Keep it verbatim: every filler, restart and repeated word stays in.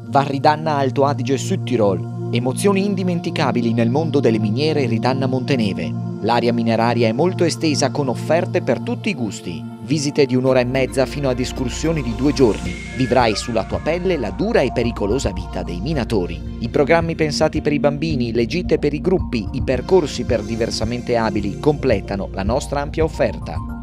Val Ridanna Alto Adige Südtirol. Emozioni indimenticabili nel mondo delle miniere Ridanna Monteneve. L'area mineraria è molto estesa con offerte per tutti i gusti. Visite di un'ora e mezza fino ad escursioni di due giorni. Vivrai sulla tua pelle la dura e pericolosa vita dei minatori. I programmi pensati per i bambini, le gite per i gruppi, i percorsi per diversamente abili completano la nostra ampia offerta.